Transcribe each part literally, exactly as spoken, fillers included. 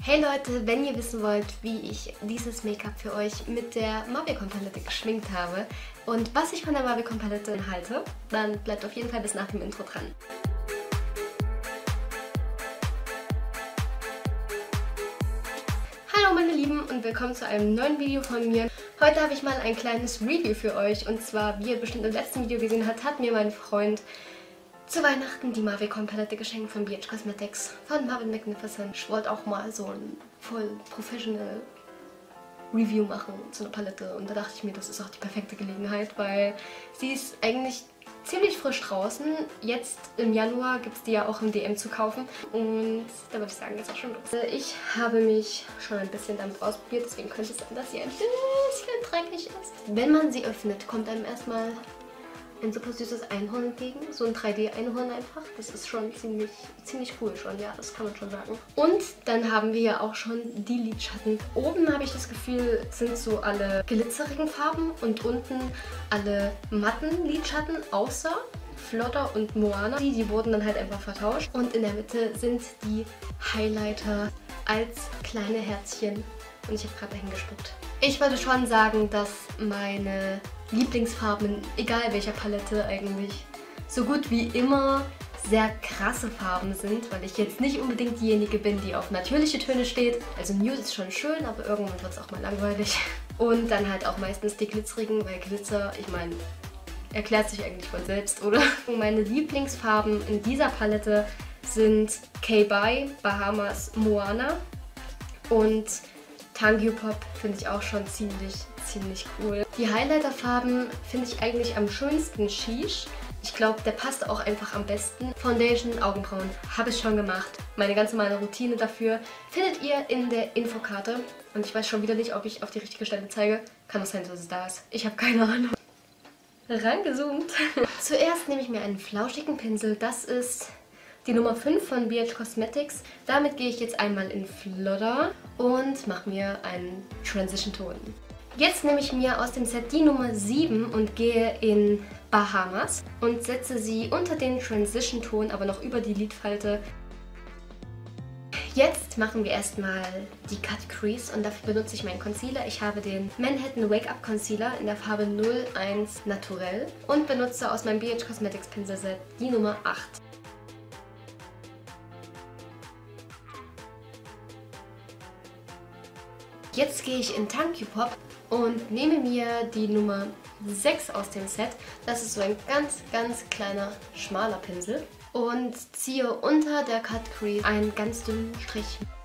Hey Leute, wenn ihr wissen wollt, wie ich dieses Make-up für euch mit der Mavicon Palette geschminkt habe und was ich von der Mavicon Palette halte, dann bleibt auf jeden Fall bis nach dem Intro dran. Hallo meine Lieben und willkommen zu einem neuen Video von mir. Heute habe ich mal ein kleines Review für euch und zwar, wie ihr bestimmt im letzten Video gesehen habt, hat mir mein Freund zu Weihnachten die Mavicon Palette geschenkt von B H Cosmetics von Marvel Magnificent. Ich wollte auch mal so ein voll professional Review machen zu einer Palette und da dachte ich mir, das ist auch die perfekte Gelegenheit, weil sie ist eigentlich ziemlich frisch draußen. Jetzt im Januar gibt es die ja auch im D M zu kaufen und da würde ich sagen, jetzt auch schon los. Ich habe mich schon ein bisschen damit ausprobiert, deswegen könnte es sein, dass sie ein bisschen dreckig ist. Wenn man sie öffnet, kommt einem erstmal ein super süßes Einhorn entgegen, so ein drei D Einhorn einfach. Das ist schon ziemlich, ziemlich cool schon, ja, das kann man schon sagen. Und dann haben wir ja auch schon die Lidschatten. Oben habe ich das Gefühl, sind so alle glitzerigen Farben und unten alle matten Lidschatten, außer Flotter und Moana. Die, die wurden dann halt einfach vertauscht. Und in der Mitte sind die Highlighter als kleine Herzchen. Und ich habe gerade dahin gespuckt. Ich würde schon sagen, dass meine Lieblingsfarben, egal welcher Palette eigentlich, so gut wie immer sehr krasse Farben sind, weil ich jetzt nicht unbedingt diejenige bin, die auf natürliche Töne steht. Also Nude ist schon schön, aber irgendwann wird es auch mal langweilig. Und dann halt auch meistens die glitzerigen, weil Glitzer, ich meine, erklärt sich eigentlich von selbst, oder? Meine Lieblingsfarben in dieser Palette sind K-Bai, Bahamas, Moana und Tangyupop finde ich auch schon ziemlich, ziemlich cool. Die Highlighterfarben finde ich eigentlich am schönsten Sheesh. Ich glaube, der passt auch einfach am besten. Foundation, Augenbrauen, habe ich schon gemacht. Meine ganz normale Routine dafür findet ihr in der Infokarte. Und ich weiß schon wieder nicht, ob ich auf die richtige Stelle zeige. Kann auch sein, dass es da ist. Ich habe keine Ahnung. Rangezoomt. Zuerst nehme ich mir einen flauschigen Pinsel. Das ist die Nummer fünf von B H Cosmetics. Damit gehe ich jetzt einmal in Flodder und mache mir einen Transition-Ton. Jetzt nehme ich mir aus dem Set die Nummer sieben und gehe in Bahamas und setze sie unter den Transition-Ton, aber noch über die Lidfalte. Jetzt machen wir erstmal die Cut Crease und dafür benutze ich meinen Concealer. Ich habe den Manhattan Wake Up Concealer in der Farbe null eins Naturell und benutze aus meinem B H Cosmetics Pinselset die Nummer acht. Jetzt gehe ich in Tangyupop und nehme mir die Nummer sechs aus dem Set. Das ist so ein ganz, ganz kleiner, schmaler Pinsel. Und ziehe unter der Cut Crease einen ganz dünnen Strich.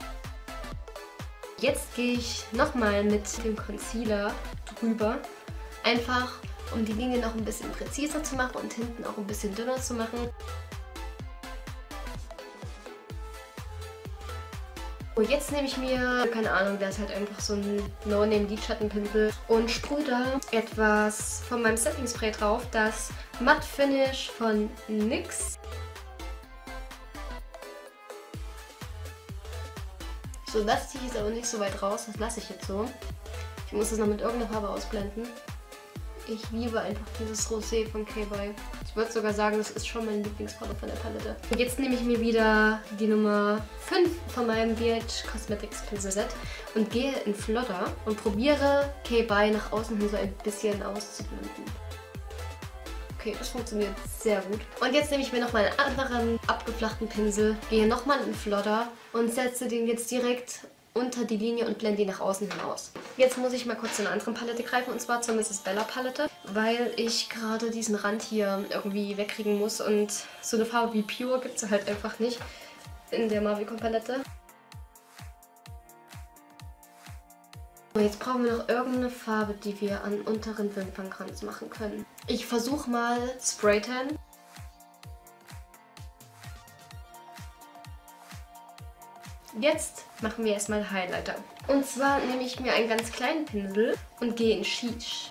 Jetzt gehe ich nochmal mit dem Concealer drüber. Einfach, um die Linie noch ein bisschen präziser zu machen und hinten auch ein bisschen dünner zu machen. Und jetzt nehme ich mir, keine Ahnung, da ist halt einfach so ein No-Name-Lidschattenpinsel und sprühe da etwas von meinem Setting Spray drauf, das Matte Finish von N Y X. So, das ziehe ich jetzt aber nicht so weit raus, das lasse ich jetzt so. Ich muss das noch mit irgendeiner Farbe ausblenden. Ich liebe einfach dieses Rosé von K-Bai. Ich würde sogar sagen, das ist schon meine Lieblingsfarbe von der Palette. Und jetzt nehme ich mir wieder die Nummer fünf von meinem B H Cosmetics Pinselset und gehe in Flodder und probiere K-Bai nach außen hin so ein bisschen auszublenden. Okay, das funktioniert sehr gut. Und jetzt nehme ich mir nochmal einen anderen abgeflachten Pinsel, gehe nochmal in Flodder und setze den jetzt direkt unter die Linie und blende die nach außen hinaus. Jetzt muss ich mal kurz zu einer anderen Palette greifen, und zwar zur Misses Bella Palette, weil ich gerade diesen Rand hier irgendwie wegkriegen muss und so eine Farbe wie Pure gibt es halt einfach nicht in der Mavicon Palette. Und jetzt brauchen wir noch irgendeine Farbe, die wir an unteren Wimpernkranz machen können. Ich versuche mal Spraytan. Jetzt machen wir erstmal Highlighter. Und zwar nehme ich mir einen ganz kleinen Pinsel und gehe in Sheesh.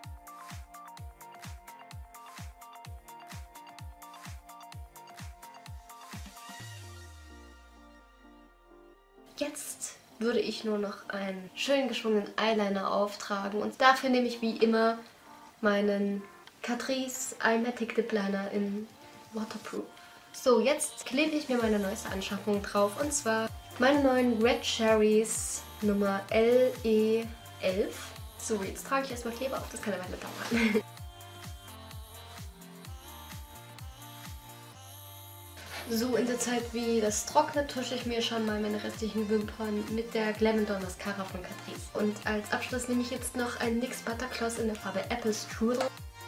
Jetzt würde ich nur noch einen schön geschwungenen Eyeliner auftragen und dafür nehme ich wie immer meinen Catrice iMatic Lip Liner in Waterproof. So, jetzt klebe ich mir meine neueste Anschaffung drauf und zwar Meine neuen Red Cherries Nummer L E elf. So, jetzt trage ich erstmal Kleber auf, das kann eine Weile dauern. So, in der Zeit, wie das trocknet, tusche ich mir schon mal meine restlichen Wimpern mit der Glam and Dawn Mascara von Catrice. Und als Abschluss nehme ich jetzt noch einen NYX Buttergloss in der Farbe Apple Strudel.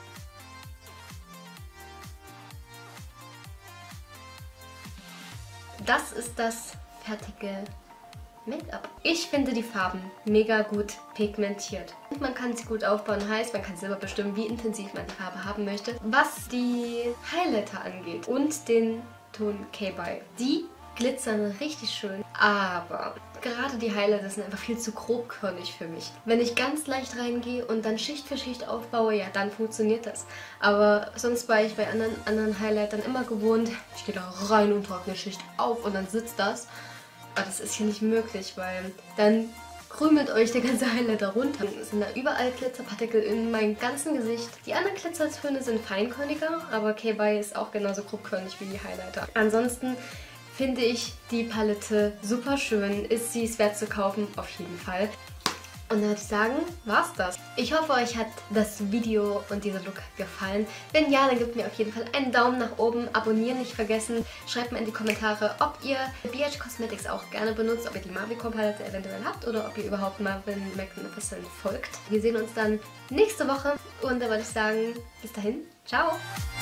Das ist das fertige Make-up. Ich finde die Farben mega gut pigmentiert. Und man kann sie gut aufbauen, heißt, man kann selber bestimmen, wie intensiv man die Farbe haben möchte. Was die Highlighter angeht und den Ton K-By, die glitzern richtig schön, aber gerade die Highlighter sind einfach viel zu grobkörnig für mich. Wenn ich ganz leicht reingehe und dann Schicht für Schicht aufbaue, ja, dann funktioniert das. Aber sonst war ich bei anderen, anderen Highlightern immer gewohnt, ich gehe da rein und trage eine Schicht auf und dann sitzt das. Aber das ist hier nicht möglich, weil dann krümelt euch der ganze Highlighter runter. Es sind da überall Glitzerpartikel in meinem ganzen Gesicht. Die anderen Glitzertöne sind feinkörniger, aber K-By ist auch genauso grobkörnig wie die Highlighter. Ansonsten finde ich die Palette super schön. Ist sie es wert zu kaufen? Auf jeden Fall. Und dann würde ich sagen, war's das. Ich hoffe, euch hat das Video und dieser Look gefallen. Wenn ja, dann gebt mir auf jeden Fall einen Daumen nach oben. Abonnieren nicht vergessen. Schreibt mir in die Kommentare, ob ihr B H Cosmetics auch gerne benutzt, ob ihr die Mavico-Palette eventuell habt oder ob ihr überhaupt Marvin Magnificent folgt. Wir sehen uns dann nächste Woche und da würde ich sagen, bis dahin, ciao!